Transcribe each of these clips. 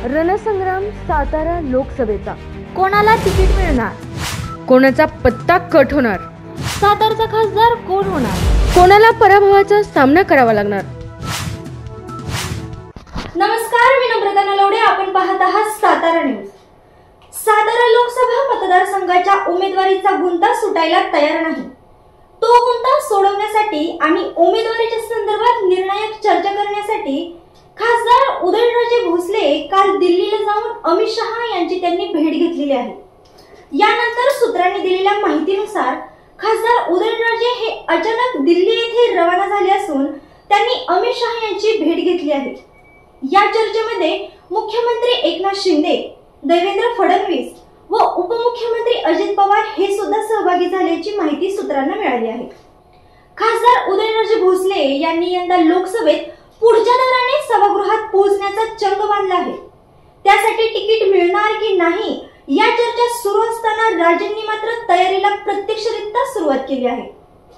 रणसंग्राम सातारा लोकसभेचा कोणाला तिकीट मिळणार, कोणाचा पत्ता कट होणार, सातारचा खासदार कोण होणार, कोणाला पराभवाचा सामना करावा लागणार। नमस्कार, मी नम्रता नलवडे, आपण पाहत आहात सातारा न्यूज। सातारा लोकसभा मतदारसंघाच्या उमेदवारीचा गुंता सुटायला तयार नाही। तो गुंता सोडवण्यासाठी आणि उमेदवारीच्या संदर्भात निर्णायक चर्चा करण्यासाठी खासदार उदयनराजे भोसले काल दिल्लीला जाऊन अमित शहा यांची त्यांनी भेट घेतलेली आहे। यानंतर सूत्रांनी दिलेल्या माहितीनुसार खासदार उदयनराजे हे अचानक दिल्ली येथे रवाना झाले असून त्यांनी अमित शहा यांची भेट घेतली आहे। या चर्चेमध्ये मुख्यमंत्री एकनाथ शिंदे, देवेंद्र फडणवीस व उपमुख्यमंत्री अजित पवार हे सुद्धा सहभागी झाल्याची माहिती सूत्रांना मिळाली आहे। खासदार उदयनराजे भोसले यांनी यंदा लोकसभेत पुढच्या दौऱ्याने सभागृहात पोहोचण्याचा चंग बांधला आहे। त्यासाठी तिकीट मिळणार की नाही या चर्चा सुरू असताना राजेंनी मात्र तयारीला प्रत्यक्षरित्या सुरुवात केली आहे।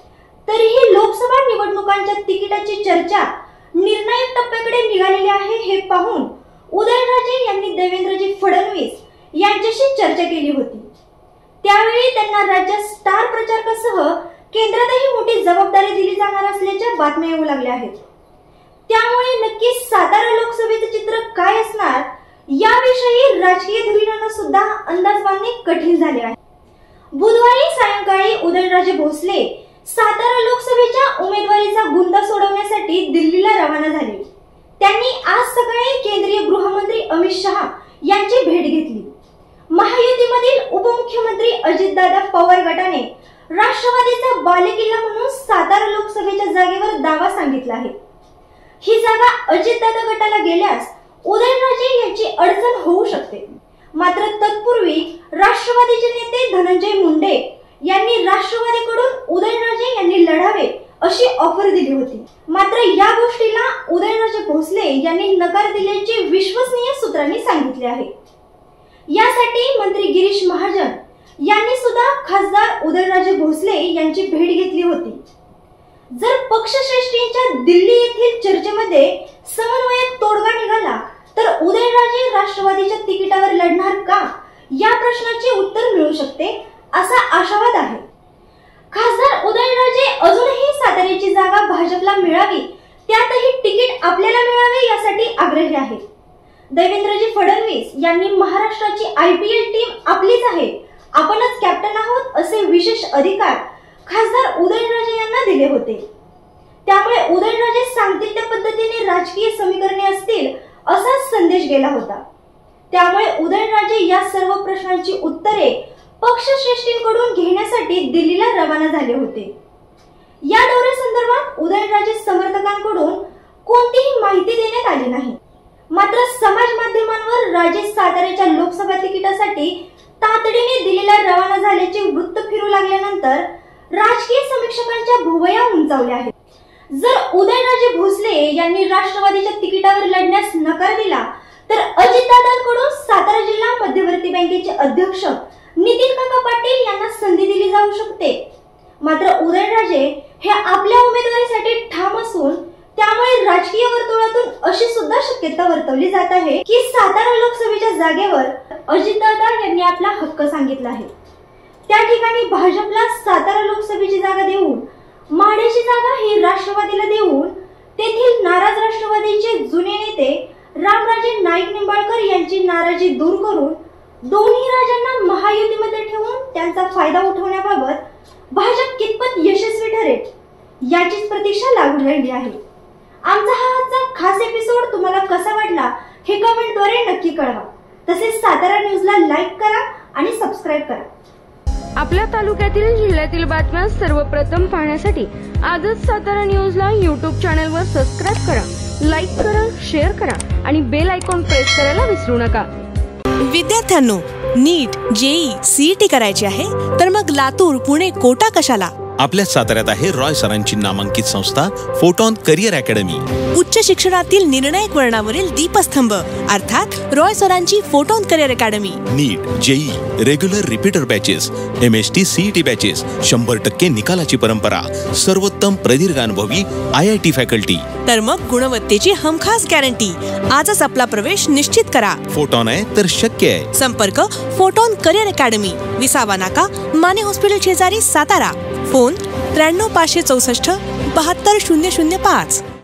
तरीही लोकसभा निवडणुकांच्या तिकिटाची चर्चा निर्णायक टप्प्याकडे निघालेली आहे हे पाहून उदयनराजे यांनी देवेंद्रजी फडणवीस यांच्याशी चर्चा केली होती। त्यावेळी त्यांना राज्यात स्टार प्रचारकासह केंद्रातही मोठी जबाबदारी दिली जाणार असल्याच्या बातम्या येऊ लागल्या आहेत। त्यामुळे नक्की सातारा लोकसभेचे चित्र काय असणार याविषयी राजकीय धुरीणांना सुद्धा अंदाज बांधणे कठीण झाले आहे। बुधवारी सायंकाळी उदयनराजे भोसले सातारा लोकसभेच्या उमेदवारीचा गुंता सोडवण्यासाठी दिल्लीला रवाना झाले। त्यांनी आज सकाळी केंद्रीय गृहमंत्री अमित शहा यांची भेट घेतली। महायुतीमधील उपमुख्यमंत्री अजितदादा पवार गटाने राष्ट्रवादीचा बालेकिल्ला म्हणून सातारा लोकसभेच्या जागेवर दावा सांगितला आहे। ही जागा अजितदादा गटाला गेल्यास उदयनराजे यांची अडचण होऊ शकते। मात्र तत्पूर्वी राष्ट्रवादीचे नेते धनंजय मुंडे यांनी राष्ट्रवादीकडून उदयनराजे यांनी लढावे अशी ऑफर दिली होती। मात्र या गोष्टीला उदयनराजे भोसले यांनी नकार दिल्याचे विश्वसनीय सूत्रांनी सांगितले आहे। यासाठी मंत्री गिरीश महाजन यांनी सुद्धा खासदार उदयनराजे भोसले यांची भेट घेतली होती। जर पक्षश्रेष्ठींच्या दिल्ली येथील चर्चेमध्ये समन्वयात तोडगा निघाला तर उदयनराजे राष्ट्रवादीच्या तिकिटावर लढणार का या प्रश्नाचे उत्तर मिळू शकते असा आशावाद आहे। खासदार उदयनराजे अजूनही साताऱ्याची जागा भाजपला मिळावी, त्यातही तिकीट आपल्याला मिळावे यासाठी आग्रही आहेत। देवेंद्रजी फडणवीस यांनी महाराष्ट्राची IPL टीम आपलीच आहे, आपणच कॅप्टन आहोत असे विशेष अधिकार खासदार उदयनराजे यांना दिले होते। त्यामुळे उदयनराजे सांगतील त्या पद्धतीने राजकीय समीकरणे असतील असाच संदेश गेला होता। त्यामुळे उदयनराजे या सर्व प्रश्नांची उत्तरे पक्षश्रेष्ठींकडून घेण्यासाठी दिल्लीला रवाना झाले होते। या दौऱ्यासंदर्भात उदयनराजे समर्थकांकडून कोणतीही माहिती देण्यात आली नाही। मात्र समाज माध्यमांवर राजे साताऱ्याच्या लोकसभा तिकिटासाठी तातडीने दिल्लीला रवाना झाल्याचे वृत्त फिरू लागल्यानंतर राजकीय समीक्षकांच्या भुवया उंचावल्या आहेत। जर उदयनराजे भोसले यांनी राष्ट्रवादीच्या तिकिटावर लढण्यास नकार दिला तर अजितदादांकडून सातारा जिल्हा मध्यवर्ती बँकेचे अध्यक्ष नितीन काका पाटील यांना संधी दिली जाऊ शकते। मात्र उदयनराजे हे आपल्या उमेदवारीसाठी ठाम असून त्यामुळे राजकीय वर्तुळातून अशी सुद्धा शक्यता वर्तवली जात आहे की सातारा लोकसभेच्या जागेवर अजितदादा यांनी आपला हक्क सांगितला आहे। त्या ठिकाणी भाजपला सातारा लोकसभेची जागा देऊन माढेची जागा ही राष्ट्रवादीला देऊन तेथील नाराज राष्ट्रवादीचे जुने नेते रामराजे नाईक निंबाळकर यांची नाराजी दूर करून दोन्ही राजांना महायुतीमध्ये ठेवून त्यांचा फायदा उठवण्याबाबत भाजप कितपत यशस्वी ठरेल याचीच प्रतीक्षा लागून राहिली आहे। आमचा हा आजचा खास एपिसोड तुम्हाला कसा वाटला हे कमेंटद्वारे नक्की कळवा। तसेच सातारा न्यूजला लाईक करा आणि सबस्क्राईब करा। आपल्या तालुक्यातील जिल्ह्यातील बातम्या सर्वप्रथम पाहण्यासाठी आजच सातारा न्यूजला YouTube चॅनलवर सबस्क्राईब करा, लाईक करा, शेअर करा आणि बेल आयकॉन प्रेस करायला विसरू नका। विद्यार्थ्यांनो, नीट, JEE, CET करायची आहे तर मग लातूर, पुणे, कोटा कशाला? आपल्या साताऱ्यात आहे रॉय सरांची नामांकित संस्था फोटॉन करिअर अकॅडमी। उच्च शिक्षणातील निर्णायक वळणावरील दीपस्तंभ अर्थात रॉय सरांची photon career academy. NEET, JEE, regular repeater batches, MST CET batches, 100% निकालाची परंपरा, सर्वोत्तम उत्तम प्रदीर्घ अनुभवी IIT फॅकल्टी. तर मग गुणवत्तेची हमखास गॅरंटी. आजच आपला प्रवेश निश्चित करा. फोटॉन आहे तर शक्य आहे. संपर्क फोटॉन करिअर अकॅडमी, विसावा नाका, माने हॉस्पिटल शेजारी, सातारा. फोन 93 564 72 005.